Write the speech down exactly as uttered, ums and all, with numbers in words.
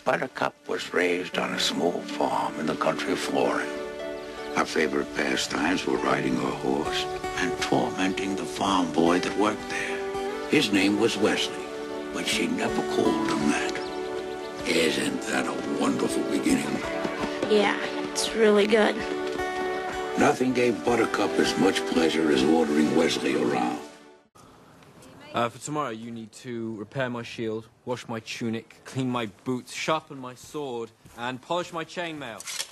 Buttercup was raised on a small farm in the country of Florida. Her favorite pastimes were riding her horse and tormenting the farm boy that worked there. His name was Wesley, but she never called him that. Isn't that a wonderful beginning? Yeah, it's really good. Nothing gave Buttercup as much pleasure as ordering Wesley around. Uh, for tomorrow, you need to repair my shield, wash my tunic, clean my boots, sharpen my sword, and polish my chainmail.